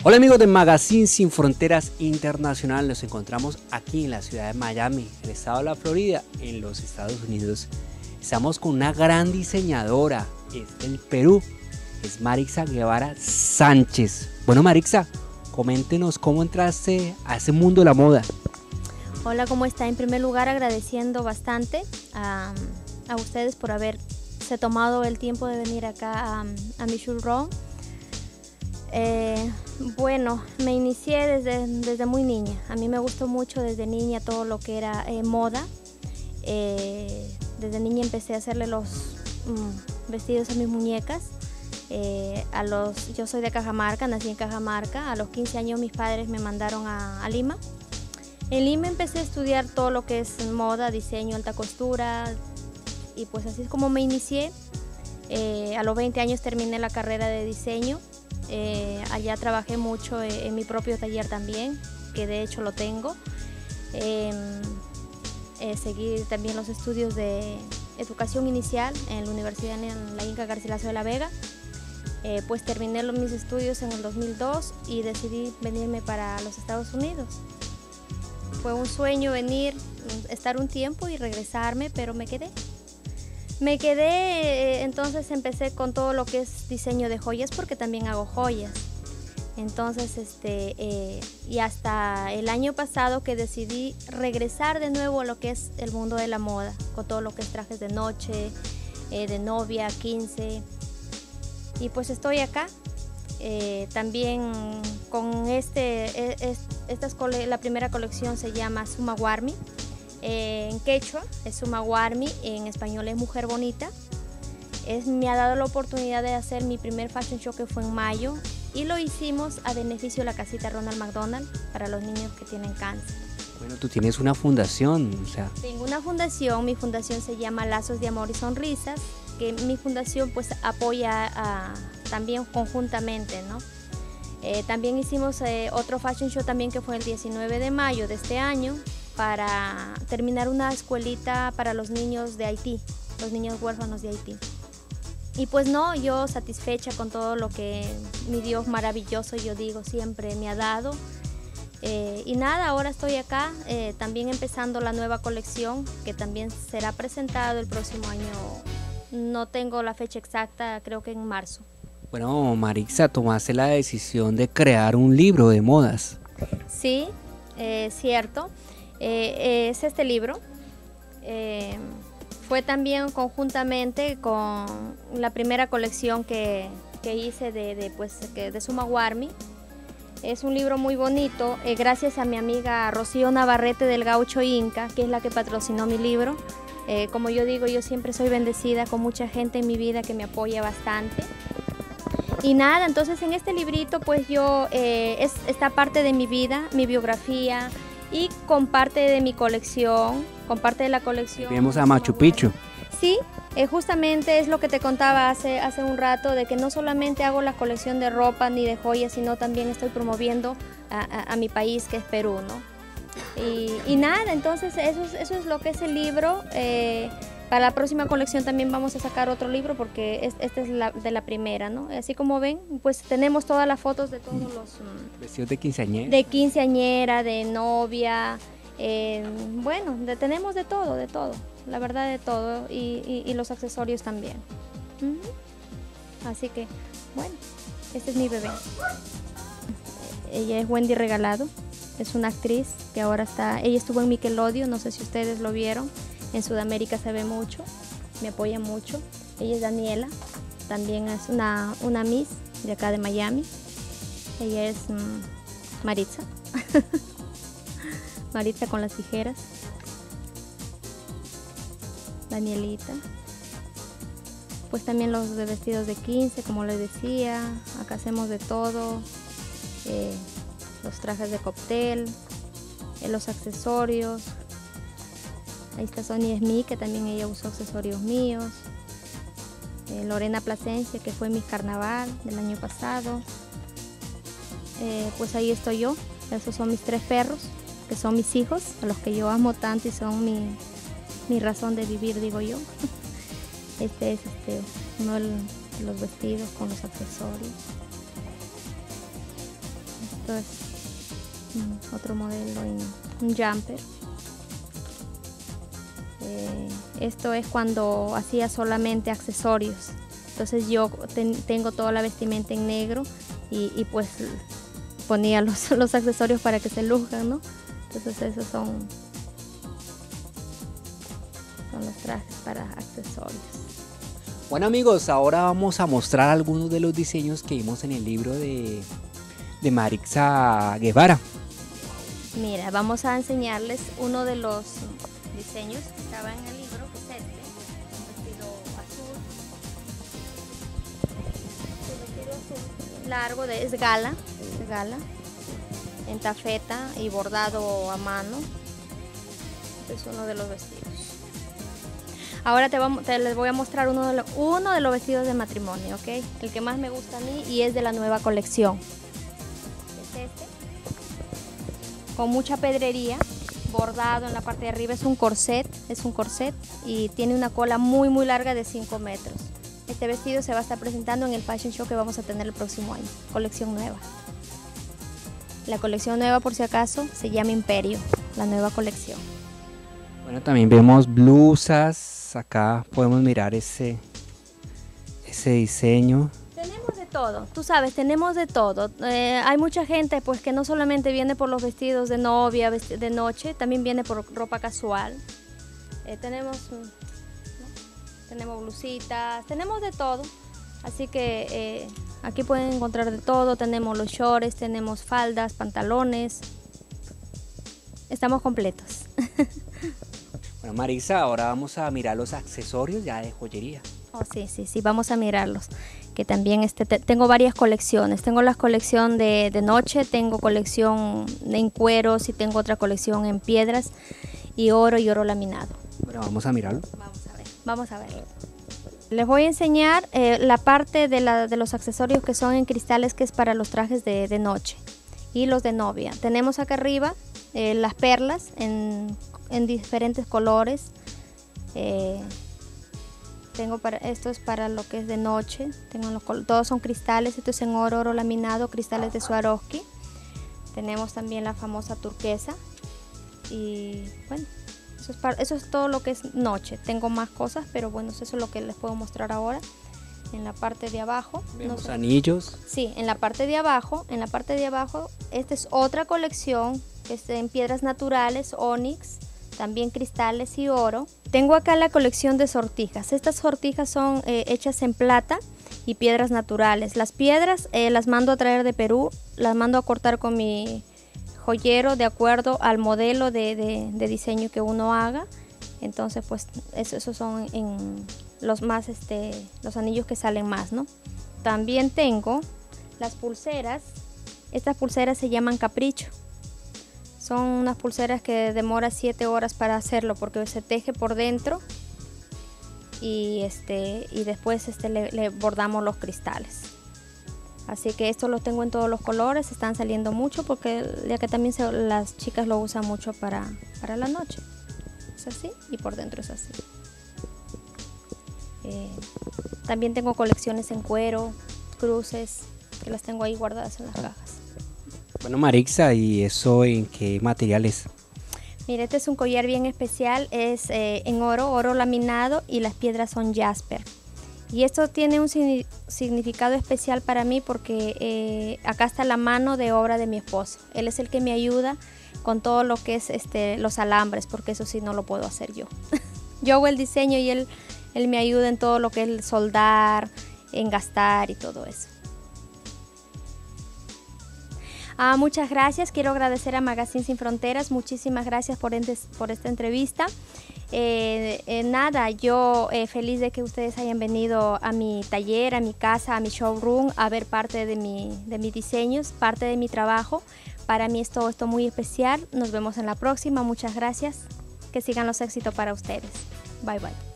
Hola amigos de Magazine Sin Fronteras Internacional, nos encontramos aquí en la ciudad de Miami, el estado de la Florida, en los Estados Unidos. Estamos con una gran diseñadora, es del Perú, es Marixa Guevara Sánchez. Bueno Marixa, coméntenos cómo entraste a ese mundo de la moda. Hola, ¿cómo está? En primer lugar agradeciendo bastante a ustedes por haberse tomado el tiempo de venir acá a mi showroom. Bueno, me inicié desde muy niña. A mí me gustó mucho desde niña todo lo que era moda. Desde niña empecé a hacerle los vestidos a mis muñecas. Yo soy de Cajamarca, nací en Cajamarca. A los 15 años mis padres me mandaron a Lima. En Lima empecé a estudiar todo lo que es moda, diseño, alta costura, y pues así es como me inicié. A los 20 años terminé la carrera de diseño. Allá trabajé mucho en mi propio taller también, que de hecho lo tengo. Seguí también los estudios de educación inicial en la Universidad en la Inca Garcilaso de la Vega. Pues terminé mis estudios en el 2002 y decidí venirme para los Estados Unidos. Fue un sueño venir, estar un tiempo y regresarme, pero me quedé. Entonces empecé con todo lo que es diseño de joyas, porque también hago joyas. Entonces, y hasta el año pasado que decidí regresar de nuevo a lo que es el mundo de la moda, con todo lo que es trajes de noche, de novia, 15. Y pues estoy acá. También con la primera colección se llama Suma Warmi, en quechua es Suma Warmi, en español es Mujer Bonita. Me ha dado la oportunidad de hacer mi primer fashion show, que fue en mayo, y lo hicimos a beneficio de la casita Ronald McDonald para los niños que tienen cáncer. Bueno, tú tienes una fundación, o sea. Tengo una fundación, mi fundación se llama Lazos de Amor y Sonrisas, que mi fundación pues apoya también conjuntamente, ¿no? También hicimos otro fashion show también, que fue el 19 de mayo de este año, para terminar una escuelita para los niños de Haití, los niños huérfanos de Haití. Y pues no, yo satisfecha con todo lo que mi Dios maravilloso, yo digo, siempre me ha dado. Y nada, ahora estoy acá, también empezando la nueva colección, que también será presentado el próximo año. No tengo la fecha exacta, creo que en marzo. Bueno, Marixa, tomaste la decisión de crear un libro de modas. Sí, cierto. Es este libro. Fue también conjuntamente con la primera colección que hice de Suma Warmi. Es un libro muy bonito, gracias a mi amiga Rocío Navarrete del Gaucho Inca, que es la que patrocinó mi libro. Como yo digo, yo siempre soy bendecida con mucha gente en mi vida que me apoya bastante. Y nada, entonces en este librito pues esta parte de mi vida, mi biografía, y con parte de mi colección, con parte de la colección. Vemos a Machu Picchu. Sí, justamente es lo que te contaba hace un rato, de que no solamente hago la colección de ropa ni de joyas, sino también estoy promoviendo a mi país, que es Perú, ¿no? Y nada, entonces eso es lo que es el libro. Para la próxima colección también vamos a sacar otro libro, porque esta es de la primera, ¿no? Así como ven, pues tenemos todas las fotos de todos los vestidos de quinceañera. De quinceañera, de novia, bueno, tenemos de todo, la verdad, de todo, y los accesorios también. Así que, bueno, este es mi bebé. Ella es Wendy Regalado, es una actriz que ahora ella estuvo en Nickelodeon, no sé si ustedes lo vieron. En Sudamérica se ve mucho, me apoya mucho. Ella es Daniela, también es una Miss de acá de Miami. Ella es Maritza, Maritza con las tijeras. Danielita. Pues también los de vestidos de 15, como les decía, acá hacemos de todo. Los trajes de cóctel, los accesorios. Ahí está Sonia Smith, que también ella usó accesorios míos. Lorena Plasencia, que fue mi carnaval del año pasado. Pues ahí estoy yo. Esos son mis 3 perros, que son mis hijos, a los que yo amo tanto y son mi razón de vivir, digo yo. Este es uno de los vestidos con los accesorios. Esto es otro modelo en un jumper. Esto es cuando hacía solamente accesorios. Entonces yo tengo toda la vestimenta en negro y pues ponía los accesorios para que se luzcan, ¿no? Entonces esos son los trajes para accesorios. Bueno amigos, ahora vamos a mostrar algunos de los diseños que vimos en el libro de Marixa Guevara. Mira, vamos a enseñarles uno de los diseños que estaba en el libro, que es este, un vestido azul. Un vestido azul largo, es gala, en tafeta y bordado a mano. Este es uno de los vestidos. Ahora les voy a mostrar uno de los vestidos de matrimonio, ¿ok? El que más me gusta a mí y es de la nueva colección. Es este, con mucha pedrería, bordado en la parte de arriba, es un corset y tiene una cola muy larga de 5 metros. Este vestido se va a estar presentando en el Fashion Show que vamos a tener el próximo año, colección nueva. La colección nueva, por si acaso, se llama Imperio, la nueva colección. Bueno, también vemos blusas, acá podemos mirar ese diseño. Tenemos de todo, tú sabes, tenemos de todo. Hay mucha gente pues que no solamente viene por los vestidos de novia, de noche, también viene por ropa casual. Tenemos blusitas, tenemos de todo. Así que aquí pueden encontrar de todo. Tenemos los shorts, tenemos faldas, pantalones. Estamos completos. Bueno, Marixa, ahora vamos a mirar los accesorios ya de joyería. Oh, sí, vamos a mirarlos. Que también tengo varias colecciones. Tengo la colección de noche, tengo colección en cueros y tengo otra colección en piedras y oro laminado. Bueno, vamos a mirarlo. Vamos a ver. Les voy a enseñar la parte de los accesorios que son en cristales, que es para los trajes de noche y los de novia. Tenemos acá arriba las perlas en diferentes colores. Esto es para lo que es de noche. Todos son cristales. Esto es en oro laminado, cristales de Swarovski. Tenemos también la famosa turquesa. Y bueno, eso es todo lo que es noche. Tengo más cosas, pero bueno, eso es lo que les puedo mostrar ahora. En la parte de abajo vemos anillos. Sí, en la parte de abajo, esta es otra colección que es en piedras naturales, onix, también cristales y oro. Tengo acá la colección de sortijas. Estas sortijas son hechas en plata y piedras naturales. Las piedras las mando a traer de Perú, las mando a cortar con mi joyero de acuerdo al modelo de diseño que uno haga. Entonces pues esos son en los anillos que salen más, ¿no? También tengo las pulseras. Estas pulseras se llaman capricho. Son unas pulseras que demora 7 horas para hacerlo porque se teje por dentro y después le bordamos los cristales. Así que esto lo tengo en todos los colores, están saliendo mucho porque ya que también las chicas lo usan mucho para la noche. Es así y por dentro es así. También tengo colecciones en cuero, cruces, que las tengo ahí guardadas en las cajas. Bueno, Marixa, ¿y eso en qué material es? Mira, este es un collar bien especial, es en oro laminado y las piedras son jasper. Y esto tiene un significado especial para mí porque acá está la mano de obra de mi esposo. Él es el que me ayuda con todo lo que es los alambres, porque eso sí no lo puedo hacer yo. Yo hago el diseño y él me ayuda en todo lo que es el soldar, engastar y todo eso. Muchas gracias, quiero agradecer a Magazine Sin Fronteras, muchísimas gracias por esta entrevista. Yo feliz de que ustedes hayan venido a mi taller, a mi casa, a mi showroom, a ver parte de mis diseños, parte de mi trabajo. Para mí es todo esto muy especial. Nos vemos en la próxima, muchas gracias. Que sigan los éxitos para ustedes. Bye bye.